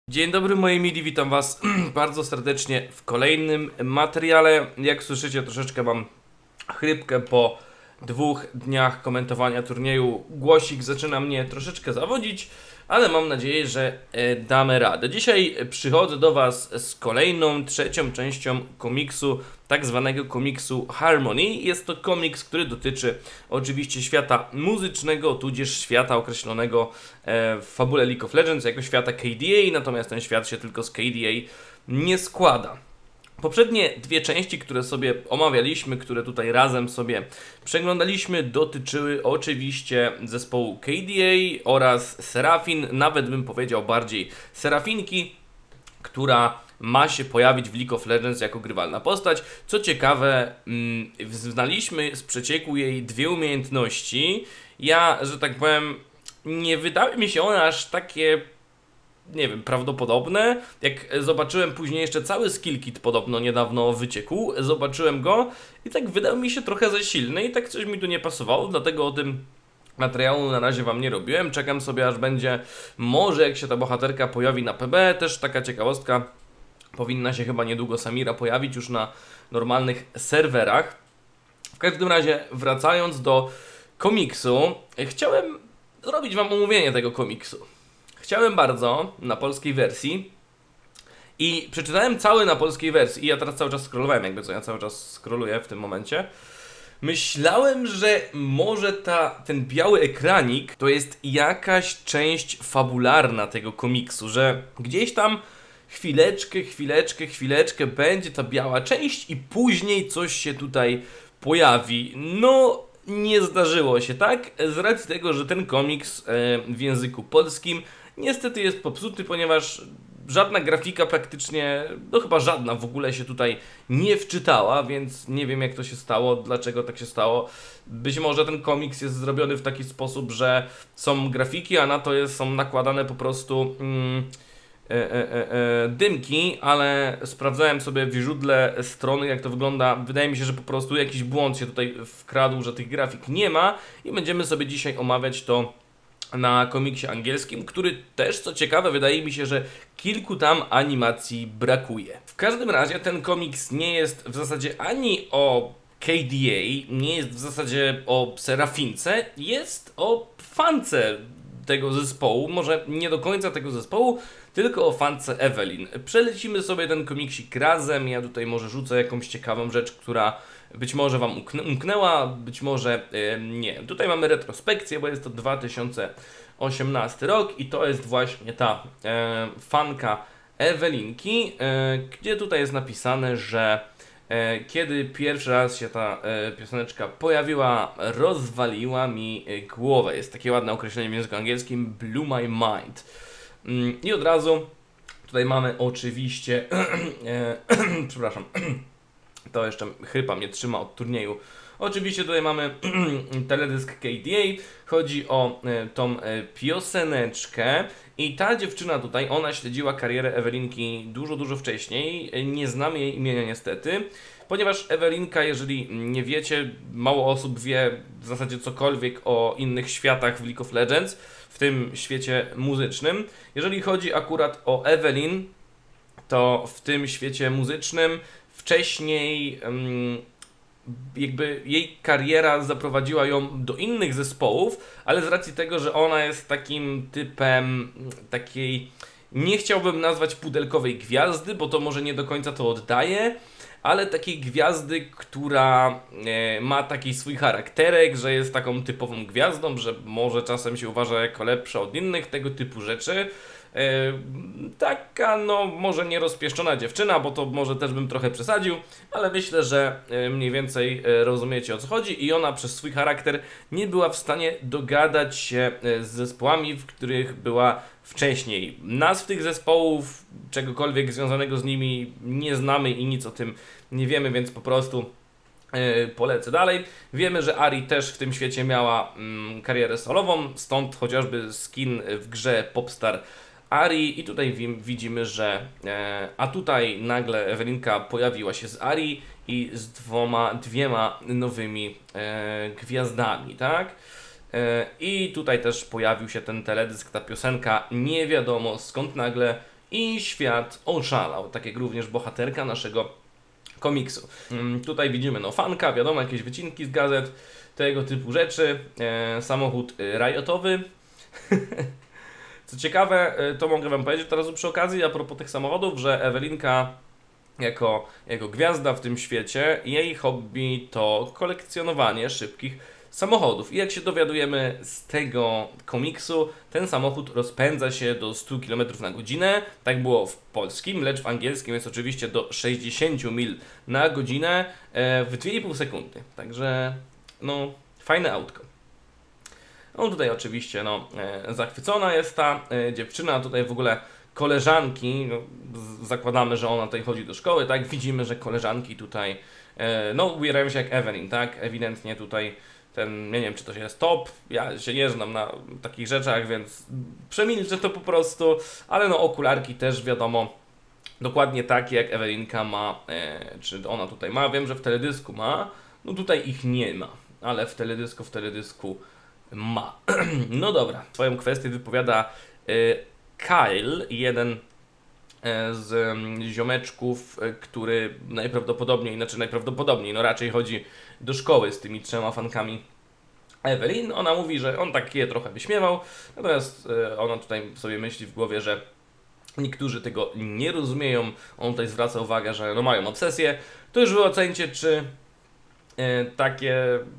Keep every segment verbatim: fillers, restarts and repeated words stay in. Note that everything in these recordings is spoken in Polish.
Dzień dobry moi mili, witam was bardzo serdecznie w kolejnym materiale. Jak słyszycie, troszeczkę mam chrypkę po dwóch dniach komentowania turnieju. Głosik zaczyna mnie troszeczkę zawodzić, ale mam nadzieję, że e, damy radę. Dzisiaj przychodzę do was z kolejną, trzecią częścią komiksu, tak zwanego komiksu Harmony. Jest to komiks, który dotyczy oczywiście świata muzycznego, tudzież świata określonego e, w fabule League of Legends jako świata K D A, natomiast ten świat się tylko z K D A nie składa. Poprzednie dwie części, które sobie omawialiśmy, które tutaj razem sobie przeglądaliśmy, dotyczyły oczywiście zespołu K D A oraz Serafin, nawet bym powiedział bardziej Serafinki, która ma się pojawić w League of Legends jako grywalna postać. Co ciekawe, mm, znaliśmy z przecieku jej dwie umiejętności. Ja, że tak powiem, nie wydały mi się one aż takie, nie wiem, prawdopodobne. Jak zobaczyłem później jeszcze cały skill kit podobno niedawno wyciekł, zobaczyłem go i tak wydał mi się trochę za silny i tak coś mi tu nie pasowało, dlatego o tym materiału na razie wam nie robiłem. Czekam sobie, aż będzie, może jak się ta bohaterka pojawi na P B, też taka ciekawostka, powinna się chyba niedługo Samira pojawić już na normalnych serwerach. W każdym razie, wracając do komiksu, chciałem zrobić wam omówienie tego komiksu. Chciałem bardzo na polskiej wersji i przeczytałem cały na polskiej wersji i ja teraz cały czas scrollowałem, jakby co, ja cały czas scrolluję w tym momencie. Myślałem, że może ta, ten biały ekranik to jest jakaś część fabularna tego komiksu, że gdzieś tam chwileczkę, chwileczkę, chwileczkę będzie ta biała część i później coś się tutaj pojawi. No, nie zdarzyło się tak, z racji tego, że ten komiks e, w języku polskim niestety jest popsuty, ponieważ żadna grafika praktycznie, no chyba żadna w ogóle się tutaj nie wczytała, więc nie wiem jak to się stało, dlaczego tak się stało. Być może ten komiks jest zrobiony w taki sposób, że są grafiki, a na to jest, są nakładane po prostu mm, e, e, e, e, dymki, ale sprawdzałem sobie w źródle strony jak to wygląda. Wydaje mi się, że po prostu jakiś błąd się tutaj wkradł, że tych grafik nie ma i będziemy sobie dzisiaj omawiać to na komiksie angielskim, który też, co ciekawe, wydaje mi się, że kilku tam animacji brakuje. W każdym razie ten komiks nie jest w zasadzie ani o K D A, nie jest w zasadzie o Serafince, jest o fance tego zespołu, może nie do końca tego zespołu, tylko o fance Evelyn. Przelecimy sobie ten komiksik razem, ja tutaj może rzucę jakąś ciekawą rzecz, która być może wam umknęła, być może yy, nie. Tutaj mamy retrospekcję, bo jest to dwa tysiące osiemnasty rok i to jest właśnie ta yy, fanka Ewelinki, yy, gdzie tutaj jest napisane, że yy, kiedy pierwszy raz się ta yy, pioseneczka pojawiła, rozwaliła mi yy, głowę. Jest takie ładne określenie w języku angielskim, blew my mind. Yy, I od razu tutaj mamy oczywiście, yy, przepraszam, to jeszcze chrypa mnie trzyma od turnieju. Oczywiście tutaj mamy teledysk K D A. Chodzi o e, tą e, pioseneczkę. I ta dziewczyna tutaj, ona śledziła karierę Ewelinki dużo, dużo wcześniej. Nie znamy jej imienia niestety. Ponieważ Ewelinka, jeżeli nie wiecie, mało osób wie w zasadzie cokolwiek o innych światach w League of Legends, w tym świecie muzycznym. Jeżeli chodzi akurat o Evelyn, to w tym świecie muzycznym wcześniej um, jakby jej kariera zaprowadziła ją do innych zespołów, ale z racji tego, że ona jest takim typem takiej, nie chciałbym nazwać pudelkowej gwiazdy, bo to może nie do końca to oddaje, ale takiej gwiazdy, która e, ma taki swój charakterek, że jest taką typową gwiazdą, że może czasem się uważa jako lepsza od innych, tego typu rzeczy. E, taka no może nie rozpieszczona dziewczyna, bo to może też bym trochę przesadził, ale myślę, że e, mniej więcej e, rozumiecie o co chodzi i ona przez swój charakter nie była w stanie dogadać się e, z zespołami, w których była wcześniej. Nazw tych zespołów, czegokolwiek związanego z nimi nie znamy i nic o tym nie wiemy, więc po prostu Yy, polecę dalej. Wiemy, że Ari też w tym świecie miała mm, karierę solową, stąd chociażby skin w grze Popstar Ari i tutaj widzimy, że e, a tutaj nagle Ewelinka pojawiła się z Ari i z dwoma, dwiema nowymi e, gwiazdami, tak? E, I tutaj też pojawił się ten teledysk, ta piosenka, nie wiadomo skąd nagle i świat oszalał, tak jak również bohaterka naszego komiksu. Mm, tutaj widzimy no fanka, wiadomo, jakieś wycinki z gazet, tego typu rzeczy, e, samochód riotowy. Co ciekawe, to mogę wam powiedzieć teraz przy okazji, a propos tych samochodów, że Ewelinka jako, jako gwiazda w tym świecie, jej hobby to kolekcjonowanie szybkich samochodów. I jak się dowiadujemy z tego komiksu, ten samochód rozpędza się do stu kilometrów na godzinę. Tak było w polskim, lecz w angielskim jest oczywiście do sześćdziesięciu mil na godzinę w dwie i pół sekundy. Także no, fajne autko. No tutaj oczywiście no, e, zachwycona jest ta e, dziewczyna, tutaj w ogóle koleżanki, no, zakładamy, że ona tutaj chodzi do szkoły, tak, widzimy, że koleżanki tutaj, e, no ubierają się jak Evelyn, tak, ewidentnie tutaj ten, nie wiem, czy to jest top, ja się nie znam na takich rzeczach, więc przemilczę to po prostu, ale no okularki też wiadomo, dokładnie takie jak Ewelinka ma, e, czy ona tutaj ma, wiem, że w teledysku ma, no tutaj ich nie ma, ale w teledysku, w teledysku ma. No dobra, swoją kwestię wypowiada y, Kyle, jeden y, z y, ziomeczków, y, który najprawdopodobniej, znaczy najprawdopodobniej, no raczej chodzi do szkoły z tymi trzema fankami Evelyn. Ona mówi, że on tak je trochę wyśmiewał, natomiast y, ona tutaj sobie myśli w głowie, że niektórzy tego nie rozumieją. On tutaj zwraca uwagę, że no mają obsesję. To już wy ocencie, czy y, takie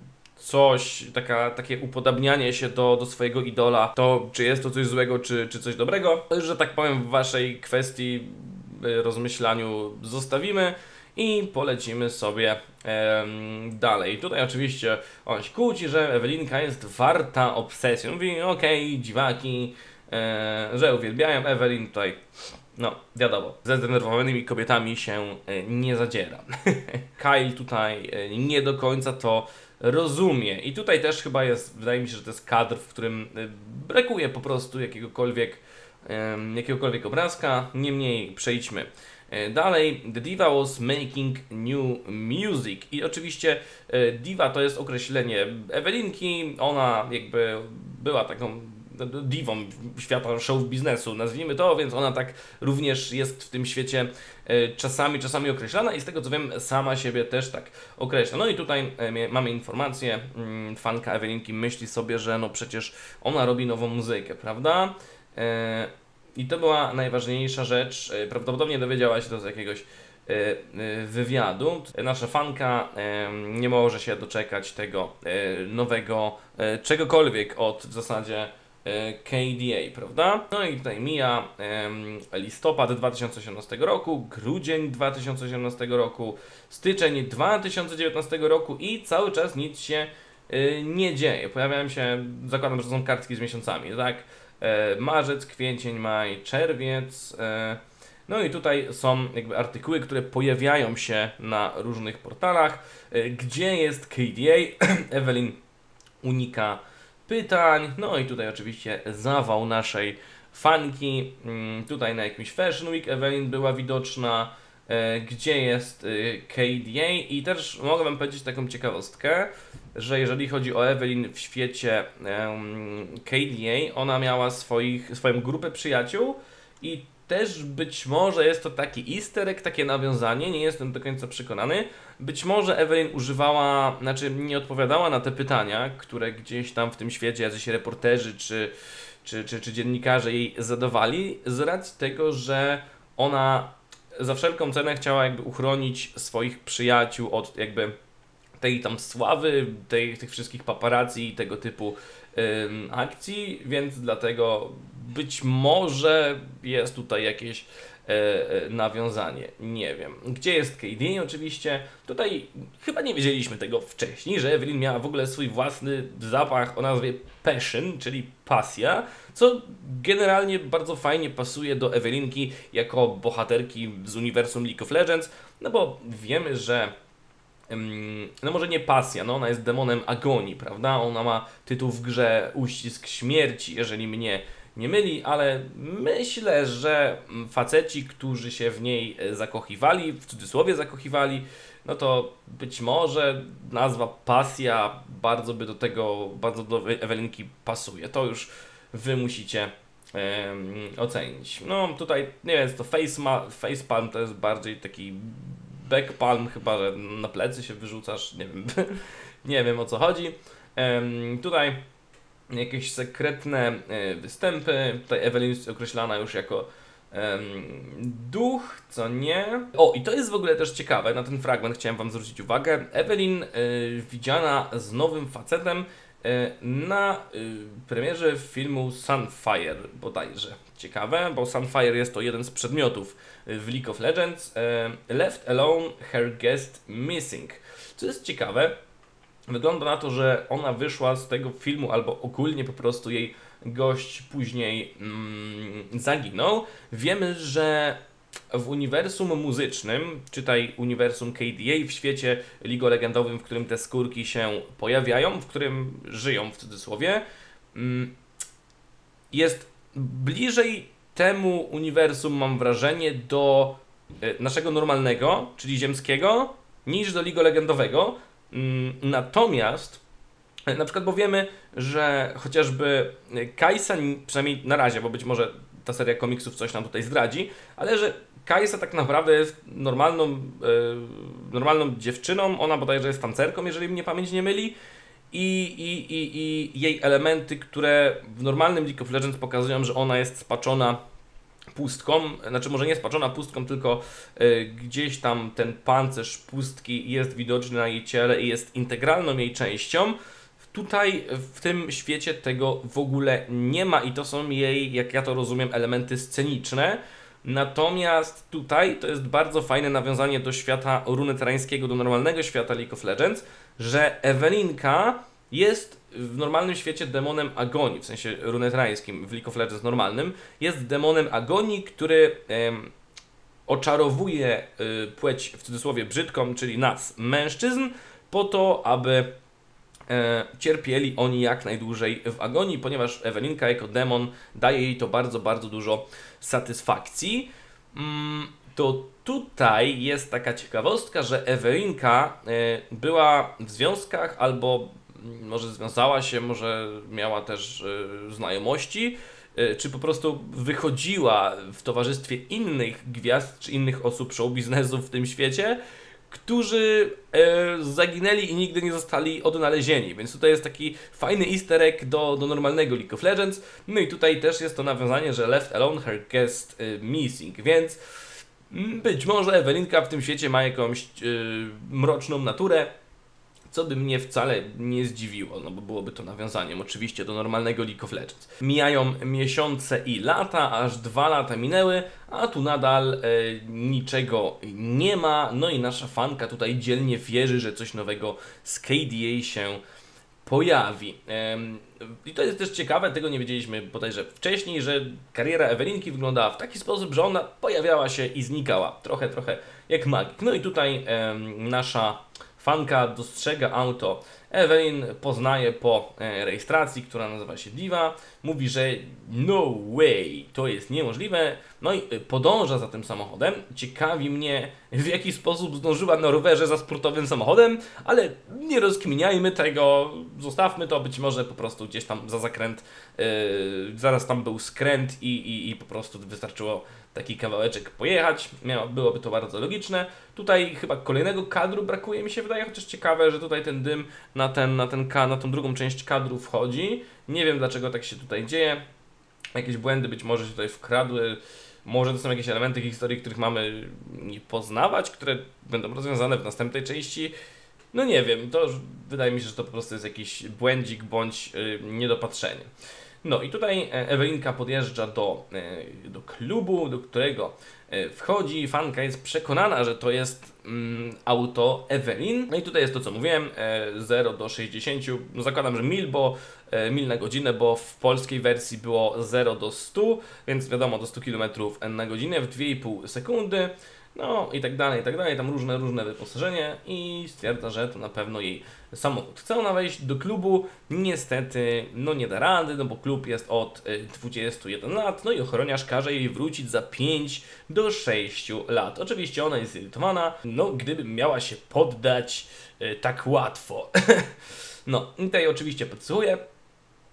coś, taka, takie upodabnianie się do, do swojego idola, to czy jest to coś złego, czy, czy coś dobrego, to już, że tak powiem, w waszej kwestii y, rozmyślaniu zostawimy i polecimy sobie em, dalej. Tutaj oczywiście on się kłóci, że Ewelinka jest warta obsesji. Mówi, okej, okay, dziwaki, e, że uwielbiają Evelyn tutaj. No, wiadomo, ze zdenerwowanymi kobietami się e, nie zadziera. Kyle tutaj e, nie do końca to rozumie. I tutaj też chyba jest, wydaje mi się, że to jest kadr, w którym brakuje po prostu jakiegokolwiek, um, jakiegokolwiek obrazka. Niemniej przejdźmy dalej. The diva was making new music. I oczywiście e, diva to jest określenie Ewelinki. Ona jakby była taką diwą świata show biznesu, nazwijmy to, więc ona tak również jest w tym świecie e, czasami, czasami określana i z tego co wiem, sama siebie też tak określa. No i tutaj e, mamy informację, mm, fanka Ewelinki myśli sobie, że no przecież ona robi nową muzykę, prawda? E, I to była najważniejsza rzecz, e, prawdopodobnie dowiedziała się to z jakiegoś e, e, wywiadu. Nasza fanka e, nie może się doczekać tego e, nowego e, czegokolwiek od w zasadzie K D A, prawda? No i tutaj mija um, listopad dwa tysiące osiemnastego roku, grudzień dwa tysiące osiemnastego roku, styczeń dwa tysiące dziewiętnastego roku i cały czas nic się y, nie dzieje. Pojawiają się, zakładam, że są kartki z miesiącami, tak? E, marzec, kwiecień, maj, czerwiec. E, no i tutaj są jakby artykuły, które pojawiają się na różnych portalach. E, gdzie jest K D A? Evelyn unika pytań, no i tutaj oczywiście zawał naszej fanki, tutaj na jakimś Fashion Week Evelyn była widoczna, gdzie jest K D A i też mogę wam powiedzieć taką ciekawostkę, że jeżeli chodzi o Evelyn w świecie K D A, ona miała swoich, swoją grupę przyjaciół i też być może jest to taki easter egg, takie nawiązanie, nie jestem do końca przekonany. Być może Evelyn używała, znaczy nie odpowiadała na te pytania, które gdzieś tam w tym świecie jacyś reporterzy czy, czy, czy, czy dziennikarze jej zadawali, z racji tego, że ona za wszelką cenę chciała jakby uchronić swoich przyjaciół od jakby tej tam sławy, tej, tych wszystkich paparazzi i tego typu ym, akcji, więc dlatego być może jest tutaj jakieś e, nawiązanie, nie wiem. Gdzie jest K D A oczywiście? Tutaj chyba nie wiedzieliśmy tego wcześniej, że Evelyn miała w ogóle swój własny zapach o nazwie Passion, czyli pasja, co generalnie bardzo fajnie pasuje do Ewelinki jako bohaterki z uniwersum League of Legends, no bo wiemy, że no może nie pasja, no ona jest demonem agonii, prawda? Ona ma tytuł w grze Uścisk Śmierci, jeżeli mnie nie myli, ale myślę, że faceci, którzy się w niej zakochiwali, w cudzysłowie zakochiwali, no to być może nazwa pasja bardzo by do tego, bardzo do Ewelinki pasuje. To już wy musicie em, ocenić. No tutaj nie wiem, to face, ma, face palm to jest bardziej taki back palm, chyba że na plecy się wyrzucasz, nie wiem, nie wiem o co chodzi. Em, tutaj jakieś sekretne e, występy, tutaj Evelyn jest określana już jako em, duch, co nie. O, i to jest w ogóle też ciekawe, na ten fragment chciałem wam zwrócić uwagę. Evelyn e, widziana z nowym facetem e, na e, premierze filmu Sunfire bodajże. Ciekawe, bo Sunfire jest to jeden z przedmiotów w League of Legends. E, left alone, her guest missing. Co jest ciekawe, wygląda na to, że ona wyszła z tego filmu, albo ogólnie po prostu jej gość później mm, zaginął. Wiemy, że w uniwersum muzycznym, czytaj uniwersum K D A, w świecie ligolegendowym, w którym te skórki się pojawiają, w którym żyją w cudzysłowie, mm, jest bliżej temu uniwersum, mam wrażenie, do y, naszego normalnego, czyli ziemskiego, niż do ligolegendowego. Natomiast, na przykład, bo wiemy, że chociażby Kai'Sa, przynajmniej na razie, bo być może ta seria komiksów coś nam tutaj zdradzi, ale że Kai'Sa tak naprawdę jest normalną, yy, normalną dziewczyną, ona bodajże jest tancerką, jeżeli mnie pamięć nie myli, i, i, i, i jej elementy, które w normalnym League of Legends pokazują, że ona jest spaczona pustką, znaczy może nie spaczona pustką, tylko y, gdzieś tam ten pancerz pustki jest widoczny na jej ciele i jest integralną jej częścią. Tutaj w tym świecie tego w ogóle nie ma i to są jej, jak ja to rozumiem, elementy sceniczne. Natomiast tutaj to jest bardzo fajne nawiązanie do świata runeterańskiego, do normalnego świata League of Legends, że Ewelinka jest w normalnym świecie demonem agonii, w sensie runeterańskim, w League of Legends normalnym, jest demonem agonii, który em, oczarowuje y, płeć w cudzysłowie brzydką, czyli nas, mężczyzn, po to, aby e, cierpieli oni jak najdłużej w agonii, ponieważ Ewelinka jako demon daje jej to bardzo, bardzo dużo satysfakcji. Mm, to tutaj jest taka ciekawostka, że Ewelinka e, była w związkach albo może związała się, może miała też y, znajomości, y, czy po prostu wychodziła w towarzystwie innych gwiazd, czy innych osób show biznesu w tym świecie, którzy y, zaginęli i nigdy nie zostali odnalezieni. Więc tutaj jest taki fajny easter egg do, do normalnego League of Legends. No i tutaj też jest to nawiązanie, że left alone, her guest y, missing, więc być może Ewelinka w tym świecie ma jakąś y, mroczną naturę, co by mnie wcale nie zdziwiło, no bo byłoby to nawiązaniem oczywiście do normalnego League of Legends. Mijają miesiące i lata, aż dwa lata minęły, a tu nadal e, niczego nie ma, no i nasza fanka tutaj dzielnie wierzy, że coś nowego z K D A się pojawi. Ehm, I to jest też ciekawe, tego nie wiedzieliśmy bodajże wcześniej, że kariera Ewelinki wyglądała w taki sposób, że ona pojawiała się i znikała, trochę, trochę jak magik. No i tutaj em, nasza fanka dostrzega auto. Evelyn poznaje po e, rejestracji, która nazywa się Diva. Mówi, że no way, to jest niemożliwe. No i e, podąża za tym samochodem. Ciekawi mnie, w jaki sposób zdążyła na rowerze za sportowym samochodem, ale nie rozkminiajmy tego, zostawmy to, być może po prostu gdzieś tam za zakręt, e, zaraz tam był skręt i, i, i po prostu wystarczyło taki kawałeczek pojechać, Miało, byłoby to bardzo logiczne. Tutaj chyba kolejnego kadru brakuje, mi się wydaje, chociaż ciekawe, że tutaj ten dym na, ten, na, ten, na tą drugą część kadru wchodzi. Nie wiem, dlaczego tak się tutaj dzieje. Jakieś błędy być może się tutaj wkradły. Może to są jakieś elementy historii, których mamy nie poznawać, które będą rozwiązane w następnej części. No nie wiem, to wydaje mi się, że to po prostu jest jakiś błędzik bądź yy, niedopatrzenie. No i tutaj Ewelinka podjeżdża do, do klubu, do którego wchodzi. Fanka jest przekonana, że to jest mm, auto Evelyn. No i tutaj jest to, co mówiłem, zero do sześćdziesięciu. No zakładam, że mil, bo mil na godzinę, bo w polskiej wersji było zero do stu, więc wiadomo, do stu kilometrów na godzinę w dwie i pół sekundy. No i tak dalej, i tak dalej, tam różne, różne wyposażenie i stwierdza, że to na pewno jej samochód. Chce ona wejść do klubu, niestety no nie da rady, no bo klub jest od dwudziestu jeden lat, no i ochroniarz każe jej wrócić za pięć do sześciu lat. Oczywiście ona jest zirytowana, no gdybym miała się poddać y, tak łatwo. No i tutaj oczywiście podsłuchuje.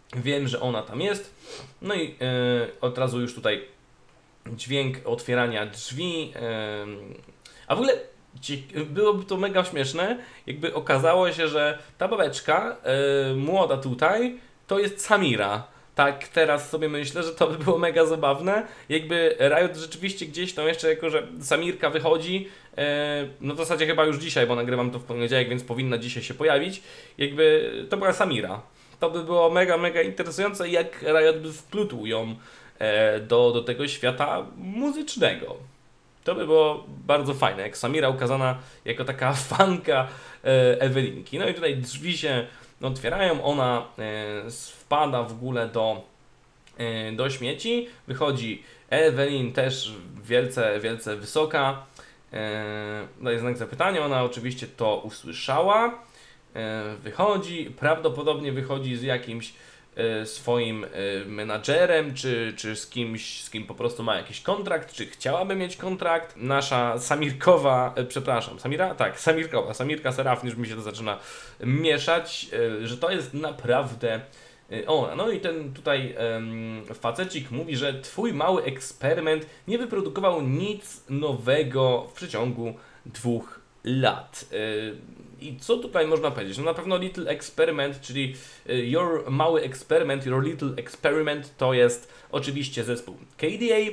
Wiem, że ona tam jest. No i yy, od razu już tutaj dźwięk otwierania drzwi. Yy, a w ogóle byłoby to mega śmieszne, jakby okazało się, że ta babeczka yy, młoda tutaj to jest Samira. Tak teraz sobie myślę, że to by było mega zabawne, jakby Riot rzeczywiście gdzieś tam jeszcze jako, że Samirka wychodzi, yy, no w zasadzie chyba już dzisiaj, bo nagrywam to w poniedziałek, więc powinna dzisiaj się pojawić, jakby to była Samira. To by było mega, mega interesujące, jak Riot by wplótł ją e, do, do tego świata muzycznego. To by było bardzo fajne, jak Samira ukazana jako taka fanka e, Ewelinki. No i tutaj drzwi się otwierają, ona e, wpada w ogóle do, e, do śmieci, wychodzi Ewelin też wielce, wielce wysoka, e, daje znak zapytania, ona oczywiście to usłyszała. Wychodzi, prawdopodobnie wychodzi z jakimś e, swoim e, menadżerem, czy, czy z kimś, z kim po prostu ma jakiś kontrakt, czy chciałaby mieć kontrakt. Nasza Samirkowa, e, przepraszam, Samira? Tak, Samirkowa, Samirka Serafin, już mi się to zaczyna mieszać, e, że to jest naprawdę e, ona. No i ten tutaj e, facecik mówi, że twój mały eksperyment nie wyprodukował nic nowego w przeciągu dwóch lat. I co tutaj można powiedzieć? No na pewno Little Experiment, czyli Your mały eksperyment, Your Little Experiment to jest oczywiście zespół K D A.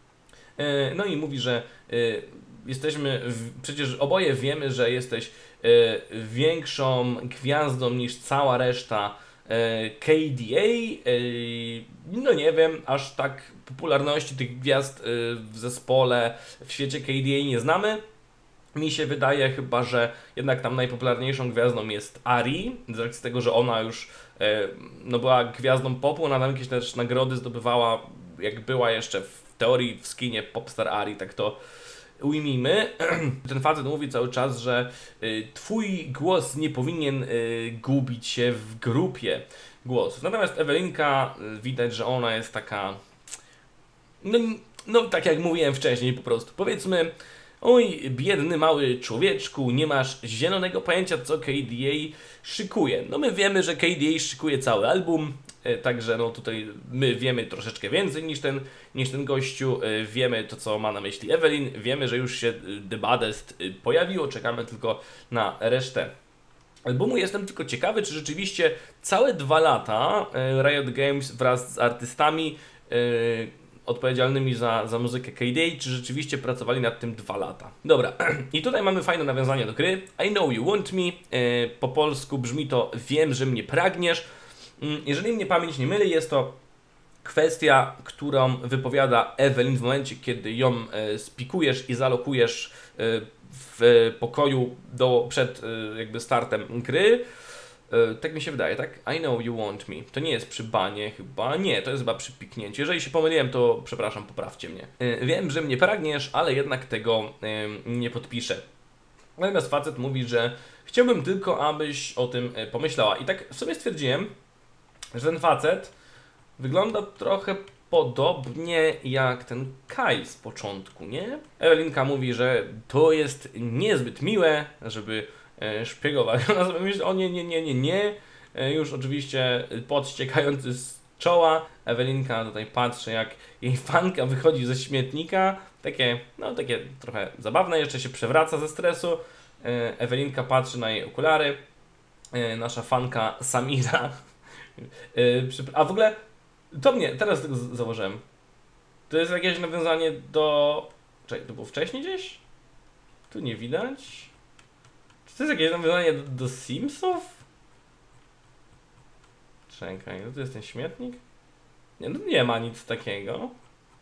No i mówi, że jesteśmy, przecież oboje wiemy, że jesteś większą gwiazdą niż cała reszta K D A. No nie wiem, aż tak popularności tych gwiazd w zespole, w świecie K D A nie znamy. Mi się wydaje chyba, że jednak tam najpopularniejszą gwiazdą jest Ari, z racji tego, że ona już e, no była gwiazdą popu, ona tam jakieś też nagrody zdobywała, jak była jeszcze w teorii w skinie Popstar Ari, tak to ujmijmy. Ten facet mówi cały czas, że y, twój głos nie powinien y, gubić się w grupie głosów. Natomiast Ewelinka, y, widać, że ona jest taka, no, no tak jak mówiłem wcześniej po prostu, powiedzmy, oj, biedny mały człowieczku, nie masz zielonego pojęcia, co K D A szykuje. No my wiemy, że K D A szykuje cały album, e, także no tutaj my wiemy troszeczkę więcej niż ten, niż ten gościu, e, wiemy to, co ma na myśli Evelyn, wiemy, że już się The Baddest e, pojawiło, czekamy tylko na resztę albumu. Jestem tylko ciekawy, czy rzeczywiście całe dwa lata e, Riot Games wraz z artystami e, odpowiedzialnymi za, za muzykę K D A, czy rzeczywiście pracowali nad tym dwa lata. Dobra, i tutaj mamy fajne nawiązanie do gry. I know you want me. Yy, po polsku brzmi to wiem, że mnie pragniesz. Yy, jeżeli mnie pamięć nie myli, jest to kwestia, którą wypowiada Evelyn w momencie, kiedy ją yy, spikujesz i zalokujesz yy, w pokoju do, przed yy, jakby startem gry. Tak mi się wydaje, tak? I know you want me. To nie jest przy banie chyba. Nie, to jest chyba przy piknięciu. Jeżeli się pomyliłem, to przepraszam, poprawcie mnie. Wiem, że mnie pragniesz, ale jednak tego nie podpiszę. Natomiast facet mówi, że chciałbym tylko, abyś o tym pomyślała. I tak w sobie stwierdziłem, że ten facet wygląda trochę podobnie jak ten Kai z początku, nie? Ewelinka mówi, że to jest niezbyt miłe, żeby szpiegować. Ona sobie myśli, o nie, nie, nie, nie, nie. Już oczywiście pot ściekający z czoła. Ewelinka tutaj patrzy, jak jej fanka wychodzi ze śmietnika. Takie, no takie trochę zabawne. Jeszcze się przewraca ze stresu. Ewelinka patrzy na jej okulary. Nasza fanka Samira. A w ogóle to mnie, teraz tego założyłem. To jest jakieś nawiązanie do... Czekaj, to było wcześniej gdzieś? Tu nie widać. To jest jakieś nawiązanie do, do Simsów? Czekaj, no to jest ten śmietnik? Nie, no nie ma nic takiego.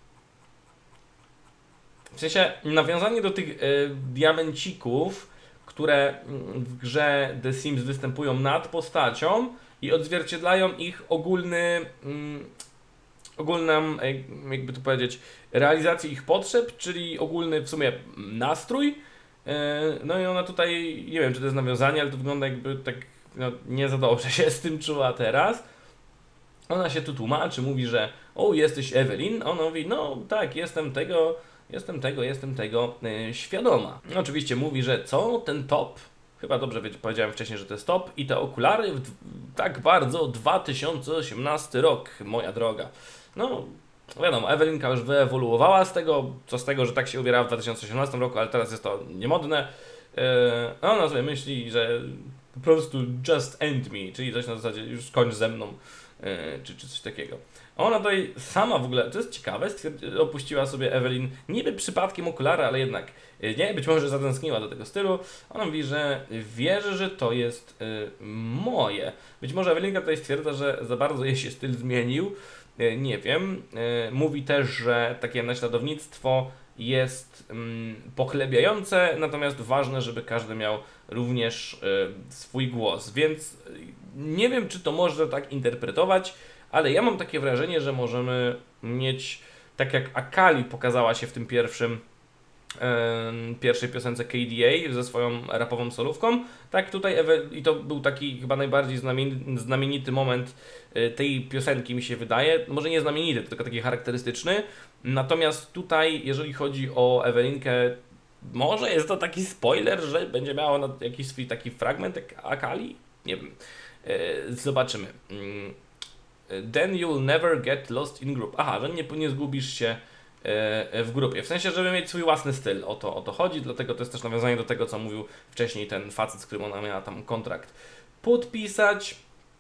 W sensie nawiązanie do tych y, diamencików, które w grze The Sims występują nad postacią i odzwierciedlają ich ogólny, mm, ogólną, jakby to powiedzieć, realizację ich potrzeb, czyli ogólny w sumie nastrój. No i ona tutaj, nie wiem, czy to jest nawiązanie, ale to wygląda jakby tak no, nie za dobrze się z tym czuła teraz. Ona się tu tłumaczy, mówi, że o, jesteś Evelyn. Ona mówi, no tak, jestem tego, jestem tego, jestem tego yy, świadoma. Oczywiście mówi, że co, ten top? Chyba dobrze powiedziałem wcześniej, że to jest top. I te okulary, tak bardzo, dwa tysiące osiemnasty rok, moja droga. No, wiadomo, Ewelinka już wyewoluowała z tego, co z tego, że tak się ubierała w dwa tysiące osiemnastym roku, ale teraz jest to niemodne. Yy, ona sobie myśli, że po prostu just end me, czyli coś na zasadzie już skończ ze mną, yy, czy, czy coś takiego. Ona tutaj sama w ogóle, to jest ciekawe, opuściła sobie Ewelin niby przypadkiem okulary, ale jednak nie, być może zatęskniła do tego stylu. Ona mówi, że wierzy, że to jest y, moje. Być może Ewelinka tutaj stwierdza, że za bardzo jej się styl zmienił, y, nie wiem. Y, mówi też, że takie naśladownictwo jest mm, pochlebiające, natomiast ważne, żeby każdy miał również y, swój głos, więc y, nie wiem, czy to można tak interpretować, ale ja mam takie wrażenie, że możemy mieć, tak jak Akali pokazała się w tym pierwszym yy, pierwszej piosence K D A ze swoją rapową solówką, tak tutaj Ewe- i to był taki chyba najbardziej znamienity, znamienity moment yy, tej piosenki, mi się wydaje, może nie znamienity, tylko taki charakterystyczny, natomiast tutaj, jeżeli chodzi o Ewelinkę, może jest to taki spoiler, że będzie miała jakiś swój taki fragment jak Akali? Nie wiem, yy, zobaczymy. Yy. Then you'll never get lost in group. Aha, że nie, nie zgubisz się e, w grupie. W sensie, żeby mieć swój własny styl. O to, o to chodzi, dlatego to jest też nawiązanie do tego, co mówił wcześniej ten facet, z którym ona miała tam kontrakt podpisać.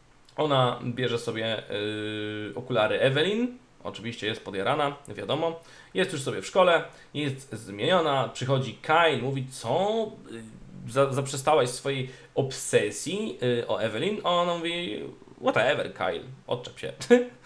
Ona bierze sobie e, okulary Evelyn. Oczywiście jest podjarana, wiadomo. Jest już sobie w szkole, jest zmieniona. Przychodzi Kyle, mówi, co? Za, zaprzestałaś swojej obsesji y, o Evelyn? Ona mówi, whatever, Kyle, odczep się.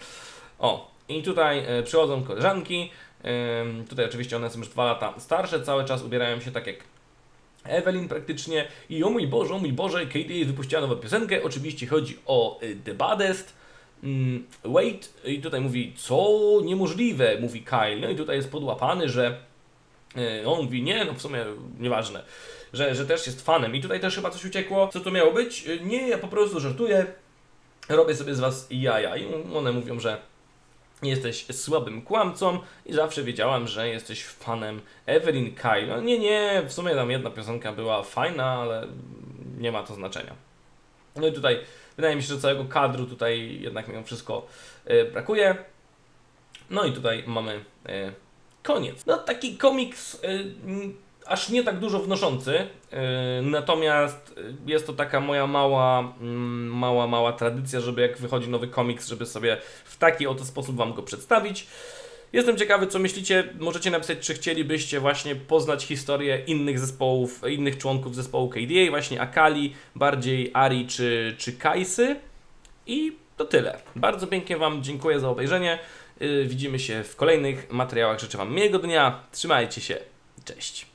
O, i tutaj y, przychodzą koleżanki, y, tutaj oczywiście one są już dwa lata starsze, cały czas ubierają się tak jak Evelyn praktycznie i o mój Boże, o mój Boże, K D A wypuściła nową piosenkę, oczywiście chodzi o y, The Baddest. Mm, wait, i tutaj mówi, co? Niemożliwe, mówi Kyle, no i tutaj jest podłapany, że y, on mówi, nie, no w sumie nieważne, że, że też jest fanem i tutaj też chyba coś uciekło, co to miało być? Y, nie, ja po prostu żartuję, robię sobie z was jaja i one mówią, że jesteś słabym kłamcą i zawsze wiedziałam, że jesteś fanem Evelyn Kyle. No nie, nie, w sumie tam jedna piosenka była fajna, ale nie ma to znaczenia. No i tutaj wydaje mi się, że całego kadru tutaj jednak mimo wszystko y, brakuje. No i tutaj mamy y, koniec. No taki komiks y, aż nie tak dużo wnoszący, y, natomiast jest to taka moja mała, y, mała, mała tradycja, żeby jak wychodzi nowy komiks, żeby sobie w taki oto sposób wam go przedstawić. Jestem ciekawy, co myślicie. Możecie napisać, czy chcielibyście właśnie poznać historię innych zespołów, innych członków zespołu K D A, właśnie Akali, bardziej Ari czy, czy Kaisy. I to tyle. Bardzo pięknie wam dziękuję za obejrzenie. Yy, widzimy się w kolejnych materiałach. Życzę wam miłego dnia. Trzymajcie się. Cześć.